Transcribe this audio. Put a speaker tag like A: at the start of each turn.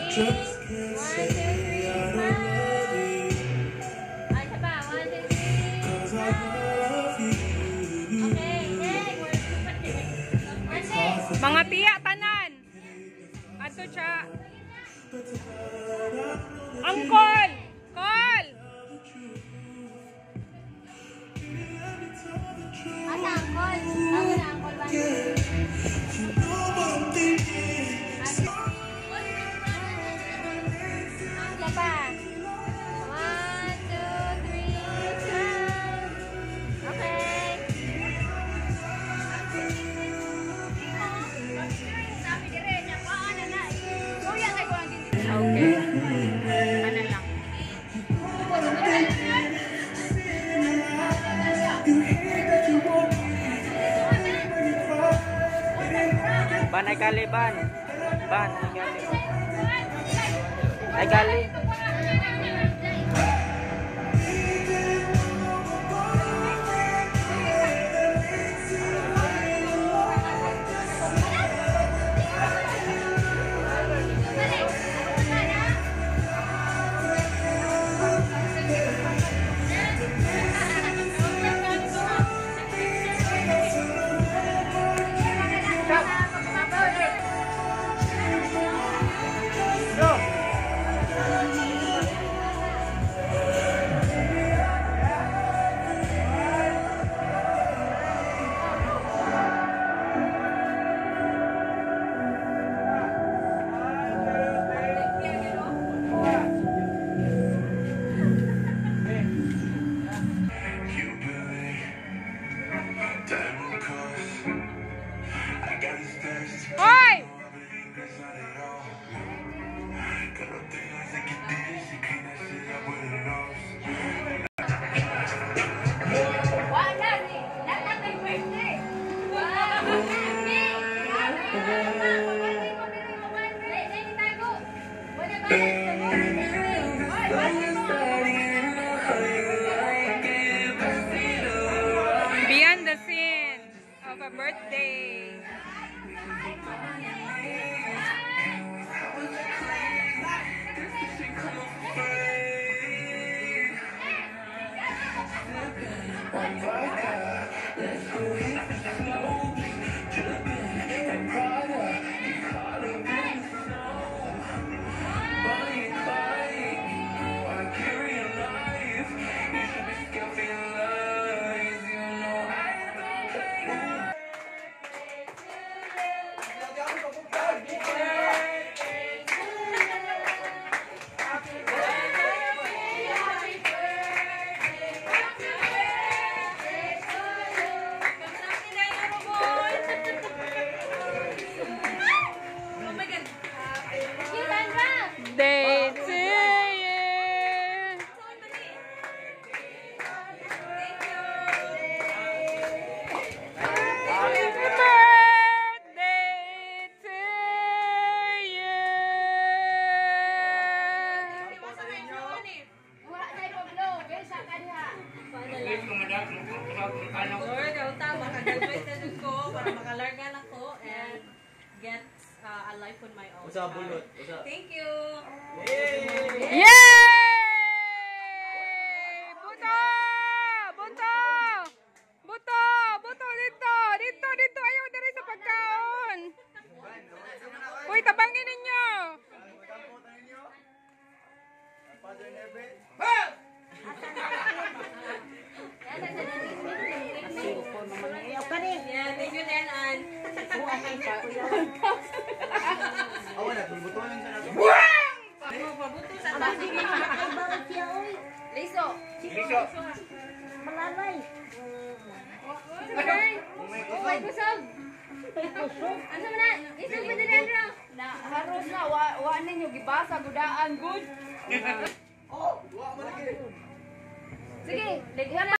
A: Just can't say I don't love you.
B: Ay, isa pa. 1, 2, 3.
A: 'Cause I love you.
B: Okay, next.
C: Mga tiya tanan. Ato siya. Angkol! Call!
B: Asa, angkol? Tama na, angkol ba? Isa pa. 1, 2, 3, smile. Okay.
C: Okay. Ano lang.
D: Ban ay gali ban. Ban ay gali. Ay gali.
C: Hoy! Beyond the scene of a birthday. Day to you. Happy birthday to you.
E: Lord, makadagway ko para makalargan ako and get a life on my own. Thank you.
C: Yay! Buto! Buto! Buto! Buto dito! Dito! Dito! Ayaw na rin sa pagkaon! Uy, tabangin ninyo!
E: Yeah, thank you, Nenan.
B: Liso.
E: Malalay.
B: Okay. Okay, kusog. Ano na? Isang pwede na bro. Na haros na wa ninyo gibasa gudaan good. Oh, wa man lagi. Sige, ligyan